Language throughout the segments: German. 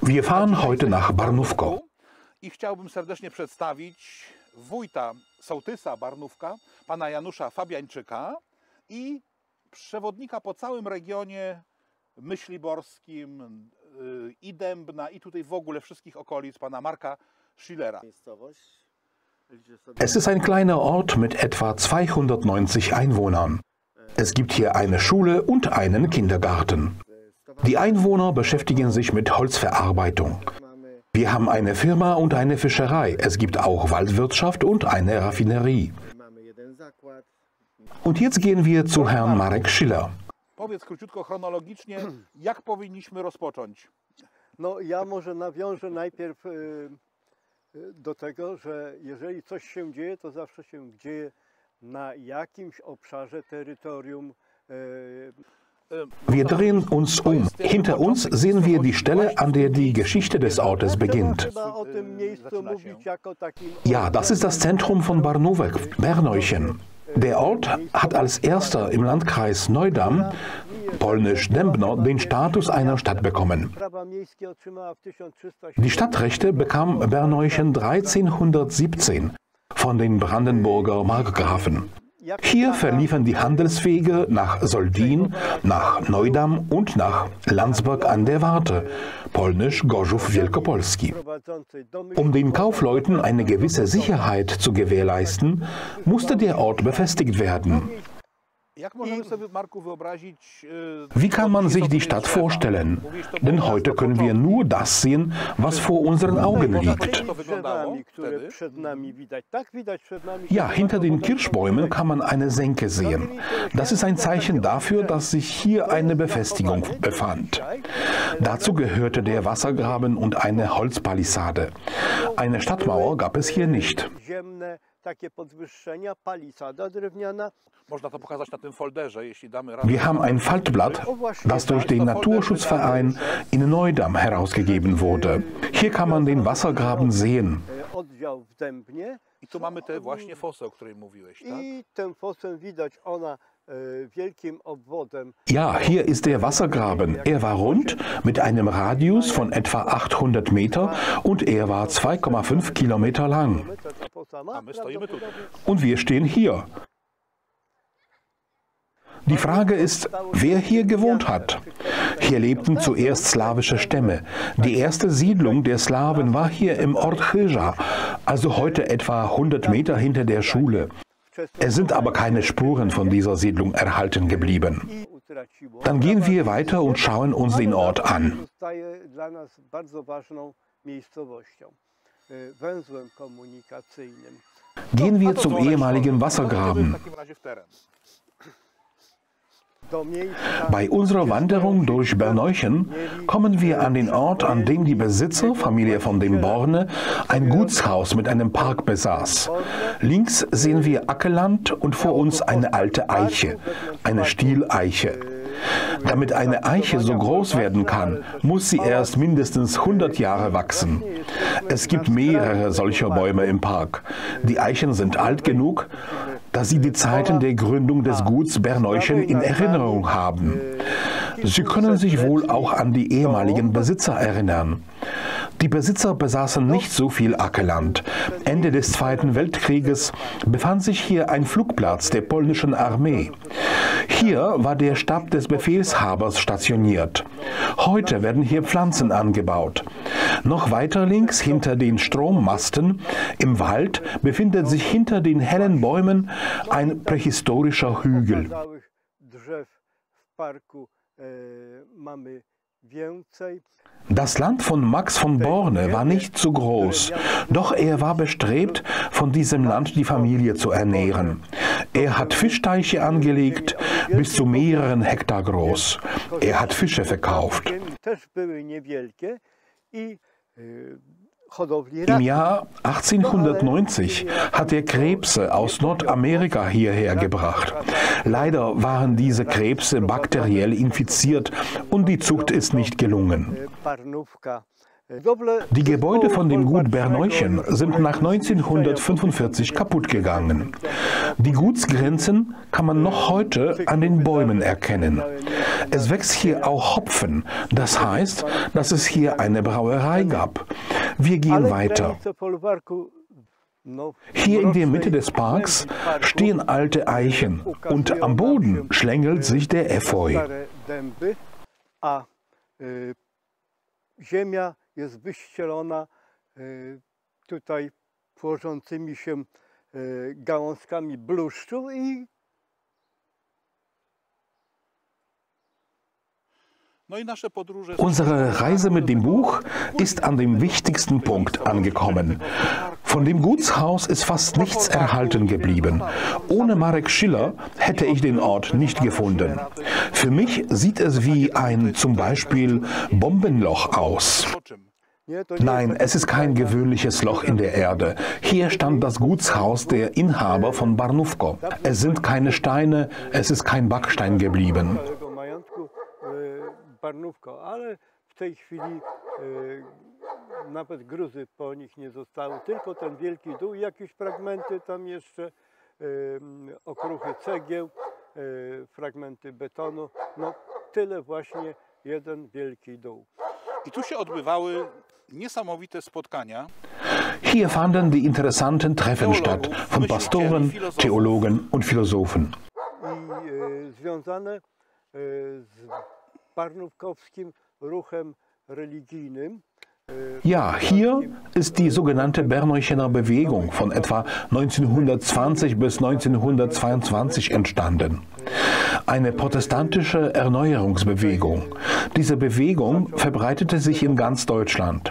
Wir fahren heute nach Barnówko. I chciałbym serdecznie przedstawić wójta sołtysa Barnówka, pana Janusza Fabiańczyka i przewodnika po całym regionie myśliborskim i Dębna i tutaj w ogóle wszystkich okolic, pana Marka Schillera. Es ist ein kleiner Ort mit etwa 290 Einwohnern. Es gibt hier eine Schule und einen Kindergarten. Die Einwohner beschäftigen sich mit Holzverarbeitung. Wir haben eine Firma und eine Fischerei. Es gibt auch Waldwirtschaft und eine Raffinerie. Und jetzt gehen wir zu Herrn Marek Schiller. Powiedz króciutko, chronologicznie, jak powinniśmy rozpocząć? No, ja może nawiążę najpierw do tego, że jeżeli coś się dzieje, to zawsze się dzieje na jakimś obszarze terytorium. Wir drehen uns um. Hinter uns sehen wir die Stelle, an der die Geschichte des Ortes beginnt. Ja, das ist das Zentrum von Barnówek, Berneuchen. Der Ort hat als erster im Landkreis Neudam, polnisch Dębno, den Status einer Stadt bekommen. Die Stadtrechte bekam Berneuchen 1317 von den Brandenburger Markgrafen. Hier verliefen die Handelswege nach Soldin, nach Neudam und nach Landsberg an der Warthe, polnisch Gorzów Wielkopolski. Um den Kaufleuten eine gewisse Sicherheit zu gewährleisten, musste der Ort befestigt werden. Wie kann man sich die Stadt vorstellen? Denn heute können wir nur das sehen, was vor unseren Augen liegt. Ja, hinter den Kirschbäumen kann man eine Senke sehen. Das ist ein Zeichen dafür, dass sich hier eine Befestigung befand. Dazu gehörte der Wassergraben und eine Holzpalisade. Eine Stadtmauer gab es hier nicht. Wir haben ein Faltblatt, das durch den Naturschutzverein in Neudam herausgegeben wurde. Hier kann man den Wassergraben sehen. Ja, hier ist der Wassergraben. Er war rund, mit einem Radius von etwa 800 Meter und er war 2,5 Kilometer lang. Und wir stehen hier. Die Frage ist, wer hier gewohnt hat. Hier lebten zuerst slawische Stämme. Die erste Siedlung der Slawen war hier im Ort Chyża, also heute etwa 100 Meter hinter der Schule. Es sind aber keine Spuren von dieser Siedlung erhalten geblieben. Dann gehen wir weiter und schauen uns den Ort an. Gehen wir zum ehemaligen Wassergraben. Bei unserer Wanderung durch Berneuchen kommen wir an den Ort, an dem die Besitzer, Familie von dem Borne, ein Gutshaus mit einem Park besaß. Links sehen wir Ackerland und vor uns eine alte Eiche, eine Stieleiche. Damit eine Eiche so groß werden kann, muss sie erst mindestens 100 Jahre wachsen. Es gibt mehrere solcher Bäume im Park. Die Eichen sind alt genug, dass sie die Zeiten der Gründung des Guts Berneuchen in Erinnerung haben. Sie können sich wohl auch an die ehemaligen Besitzer erinnern. Die Besitzer besaßen nicht so viel Ackerland. Ende des Zweiten Weltkrieges befand sich hier ein Flugplatz der polnischen Armee. Hier war der Stab des Befehlshabers stationiert. Heute werden hier Pflanzen angebaut. Noch weiter links, hinter den Strommasten, im Wald, befindet sich hinter den hellen Bäumen ein prähistorischer Hügel. Das Land von Max von Borne war nicht so groß, doch er war bestrebt, von diesem Land die Familie zu ernähren. Er hat Fischteiche angelegt, bis zu mehreren Hektar groß. Er hat Fische verkauft. Im Jahr 1890 hat er Krebse aus Nordamerika hierher gebracht. Leider waren diese Krebse bakteriell infiziert und die Zucht ist nicht gelungen. Die Gebäude von dem Gut Berneuchen sind nach 1945 kaputt gegangen. Die Gutsgrenzen kann man noch heute an den Bäumen erkennen. Es wächst hier auch Hopfen, das heißt, dass es hier eine Brauerei gab. Wir gehen weiter. Hier in der Mitte des Parks stehen alte Eichen und am Boden schlängelt sich der Efeu. Ziemia jest wyścielona tutaj tworzącymi się gałązkami bluszczu i Unsere Reise mit dem Buch ist an dem wichtigsten Punkt angekommen. Von dem Gutshaus ist fast nichts erhalten geblieben. Ohne Marek Schiller hätte ich den Ort nicht gefunden. Für mich sieht es wie ein zum Beispiel Bombenloch aus. Nein, es ist kein gewöhnliches Loch in der Erde. Hier stand das Gutshaus der Inhaber von Barnówko. Es sind keine Steine, es ist kein Backstein geblieben. Barnówko, ale w tej chwili nawet gruzy po nich nie zostały, tylko ten wielki dół, jakieś fragmenty tam jeszcze, okruchy cegieł, fragmenty betonu, no tyle właśnie, jeden wielki dół. I tu się odbywały niesamowite spotkania. Hier fanden die interessanten Treffen statt von Pastoren, Theologen und Philosophen. I związane z barnówkowskim ruchem religijnym. Ja, hier ist die sogenannte Berneuchener Bewegung von etwa 1920 bis 1922 entstanden. Eine protestantische Erneuerungsbewegung. Diese Bewegung verbreitete sich in ganz Deutschland.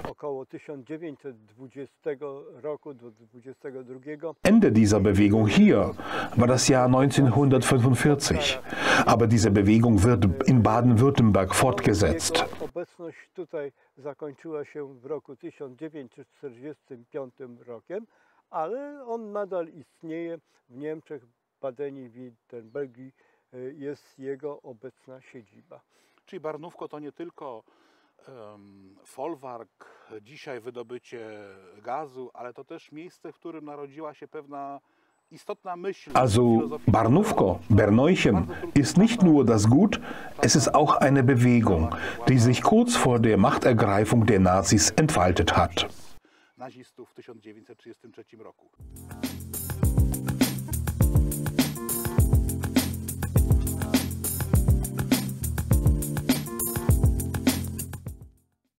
Ende dieser Bewegung hier war das Jahr 1945. Aber diese Bewegung wird in Baden-Württemberg fortgesetzt. Obecność tutaj zakończyła się w roku 1945 rokiem, ale on nadal istnieje w Niemczech, Badeni-Württembergii jest jego obecna siedziba. Czyli Barnówko to nie tylko folwark, dzisiaj wydobycie gazu, ale to też miejsce, w którym narodziła się pewna istotna myśl. Also Barnówko, Berneuchen, ist nicht nur das Gut, es ist auch eine Bewegung, die sich kurz vor der Machtergreifung der Nazis entfaltet hat. Nazistów w 1933 roku.